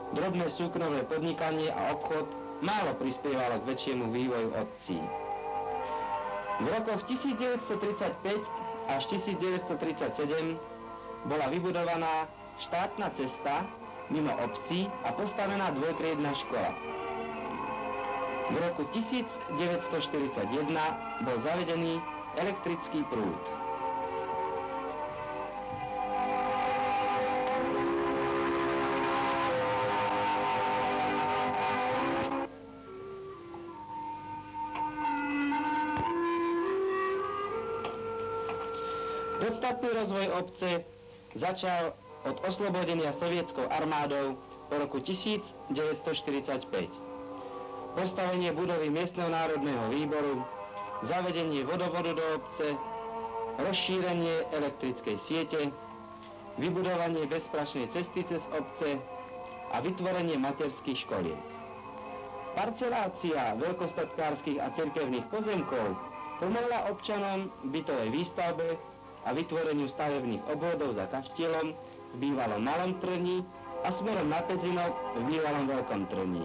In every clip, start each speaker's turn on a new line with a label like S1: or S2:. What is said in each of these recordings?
S1: Drobné súkromné podnikanie a obchod málo prispievalo k väčšiemu vývoju obcí. V rokoch 1935 až 1937 bola vybudovaná štátna cesta mimo obcí a postavená dvojtriedna škola. V roku 1941 bol zavedený elektrický prúd. Podstatný rozvoj obce začal od oslobodenia sovietskou armádou po roku 1945. Postavenie budovy Miestneho národného výboru, zavedenie vodovodu do obce, rozšírenie elektrickej siete, vybudovanie bezprašnej cesty cez obce a vytvorenie materských školiek. Parcelácia veľkostatkárskych a cirkevných pozemkov pomohla občanom bytovej výstavbe a vytvoreniu stavebných obvodov za kaštielom v bývalom Malom Trní a smerom na Pezinov v bývalom Veľkom Trní.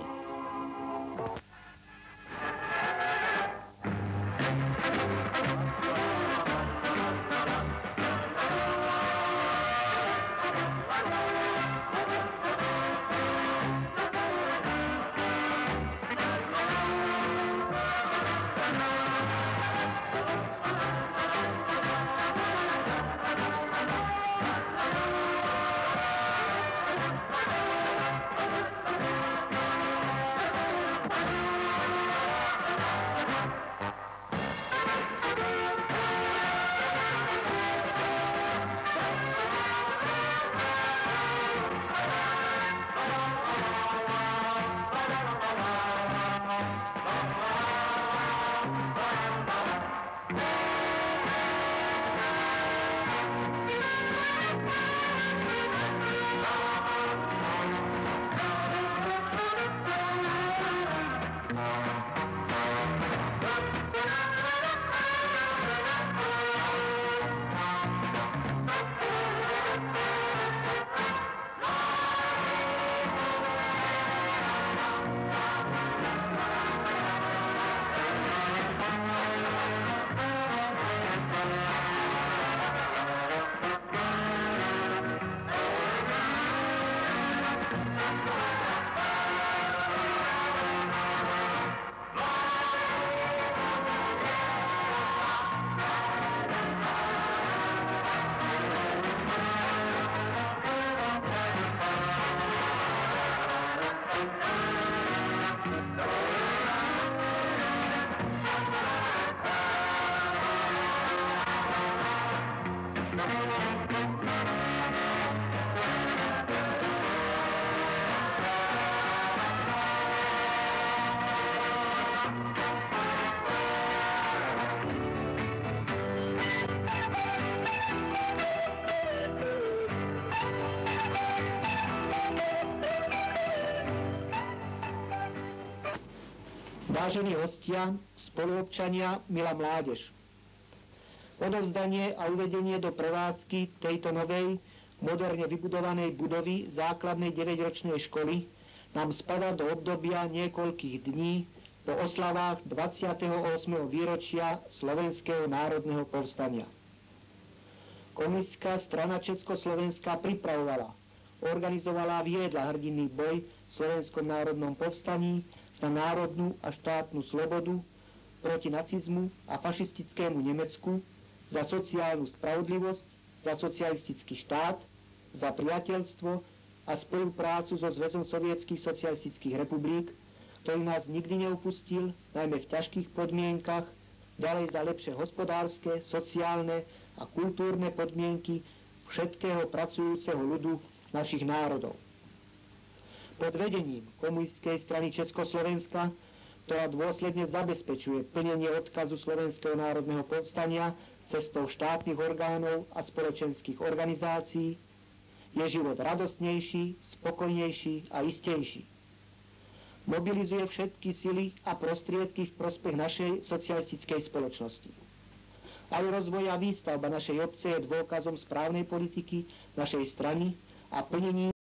S1: Vážení hostia, spoluobčania, milá mládež. Odovzdanie a uvedenie do prevádzky tejto novej, moderne vybudovanej budovy základnej 9-ročnej školy nám spadá do obdobia niekoľkých dní po oslavách 28. výročia Slovenského národného povstania. Komunistická strana Československa pripravovala, organizovala a viedla hrdinný boj v Slovenskom národnom povstaní za národnú a štátnu slobodu, proti nacizmu a fašistickému Nemecku, za sociálnu spravodlivosť, za socialistický štát, za priateľstvo a spoluprácu so Zväzom sovietských socialistických republik, ktorý nás nikdy neopustil, najmä v ťažkých podmienkach, ďalej za lepšie hospodárske, sociálne a kultúrne podmienky všetkého pracujúceho ľudu našich národov. Pod vedením Komunistickej strany Československa, ktorá dôsledne zabezpečuje plnenie odkazu Slovenského národného povstania cestou štátnych orgánov a spoločenských organizácií, je život radostnejší, spokojnejší a istejší. Mobilizuje všetky sily a prostriedky v prospech našej socialistickej spoločnosti. Aj rozvoj a výstavba našej obce je dôkazom správnej politiky našej strany a plnení